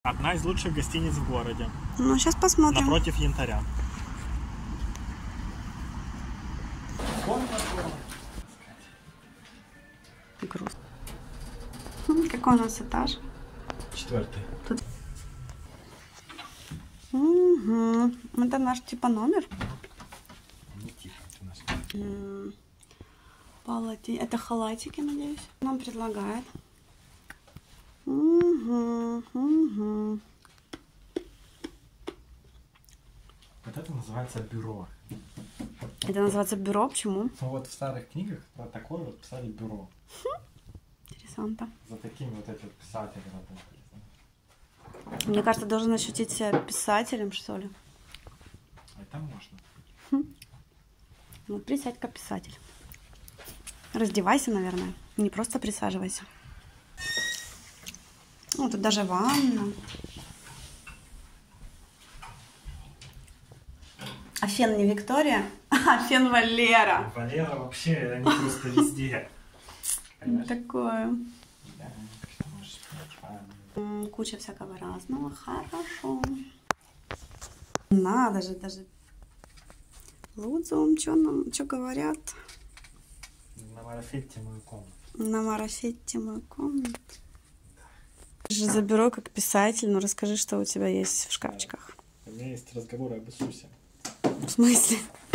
Одна из лучших гостиниц в городе. Ну, сейчас посмотрим. Напротив Янтаря. Грустно. Какой у нас этаж? 4. Тут. Угу. Это наш типа номер. Не типа, это наш. Полотенце. Это халатики, надеюсь. Нам предлагает. Угу. Угу. Вот это называется бюро. Это называется бюро? Почему? Ну вот в старых книгах про такое вот писали бюро. Интересно. За такими вот эти вот писатели работали. Мне кажется, должен ощутить себя писателем, что ли. Это можно. Ну, присядь-ка, писатель. Раздевайся, наверное. Не просто присаживайся. Ну, тут даже ванна. А фен не Виктория, а фен Валера. Валера вообще, они просто везде. Такое. Да, что можешь снять. Куча всякого разного. Хорошо. Надо же, даже Лудзом, что говорят? На марафете мою комнату. На марафете мою комнату. Ты же за бюро как писатель, ну расскажи, что у тебя есть в шкафчиках. У меня есть разговоры об Иисусе. В смысле?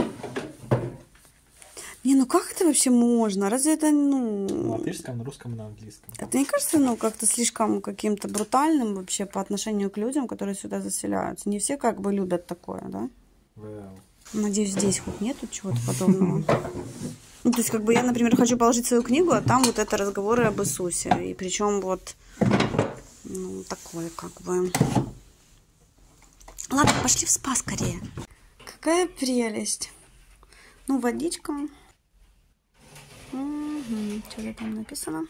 Не, ну как это вообще можно? Разве это, На латышском, на русском и на английском. Это не кажется, ну, как-то слишком каким-то брутальным вообще по отношению к людям, которые сюда заселяются? Не все как бы любят такое, да? Well. Надеюсь, здесь хоть нету чего-то подобного. Ну, то есть, как бы я, например, хочу положить свою книгу, а там вот это разговоры об Иисусе. И причем вот, ну, такое как бы... Ладно, пошли в спа скорее. Какая прелесть. Ну, водичка. Угу. Что там написано?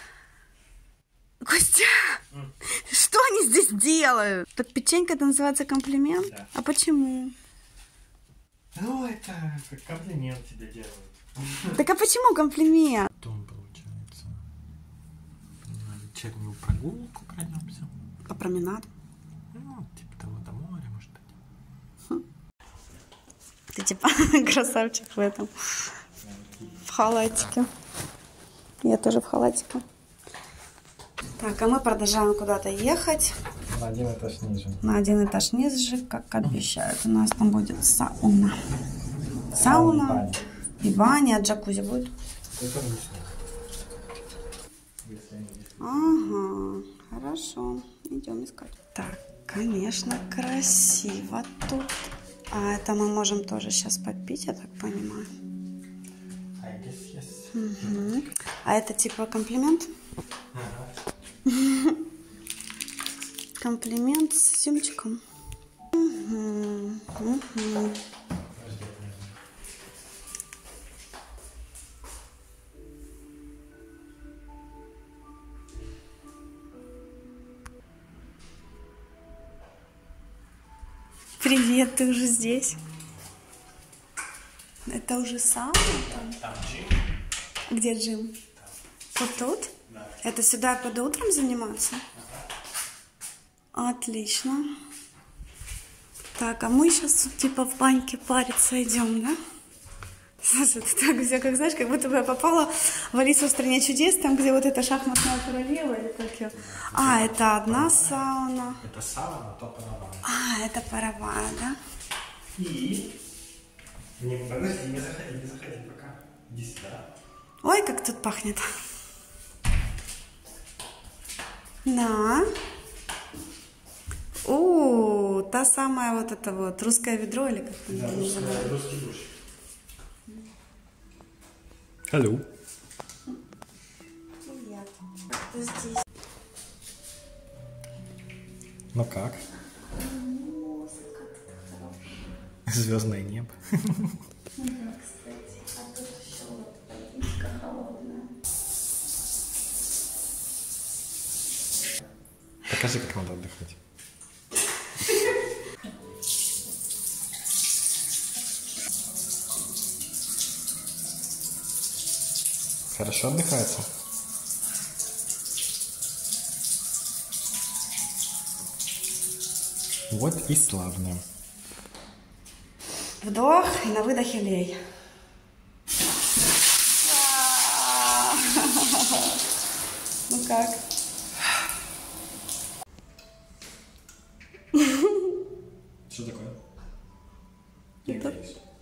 Костя, что они здесь делают? Так печенька это называется комплимент? Да. А почему? Ну, это как комплимент тебе делают. Так а почему комплимент? Потом, получается, на вечернюю прогулку пройдемся. А променад? Ну, типа того, до моря, может быть. Ты типа красавчик в этом. В халатике. Я тоже в халатике. Так, а мы продолжаем куда-то ехать. На один этаж ниже. На один этаж ниже, как обещают. У нас там будет сауна. Сауна и баня, а джакузи будет? Это Ага, хорошо. Идем искать. Так, конечно, красиво тут. А это мы можем тоже сейчас попить, я так понимаю. Угу. А это типа комплимент? Комплимент с изюмчиком. Угу. Угу. Привет, ты уже здесь? Это уже сауна там? Там джим. Где джим? Вот тут? Да. Это сюда под утром заниматься? Отлично. Так, а мы сейчас типа в баньке париться идем, да? Слушай, ты так все, как знаешь, как будто бы я попала в Алису в стране чудес, там, где вот эта шахматная королева или как ее. А, это одна сауна. Это сауна, то паровая. А, это паровая, да? И... Не, подожди, не заходи пока. Иди сюда. Ой, как тут пахнет. Да. О, та самая вот это вот русское ведро или как это называется? Русский душ. Алло. Привет. Кто здесь? Ну как? Звездное небо. Да, кстати. А тут еще вот водичка холодная. Покажи, как надо отдыхать. Хорошо отдыхается? Вот и славно. Вдох и на выдохе лей. Ну как? Что такое? Это...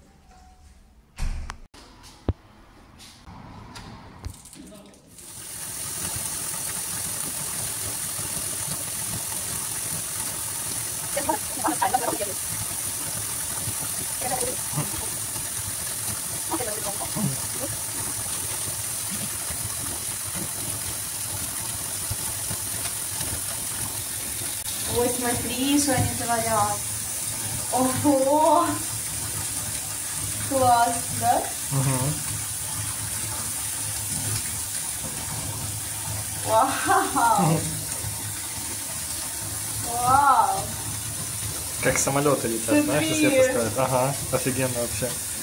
Ой, смотри, что они творят. Ого! Класс, да? Угу. Вау! Вау! Как самолеты летят, знаешь, если Смотри. это сказать. Ага, офигенно вообще.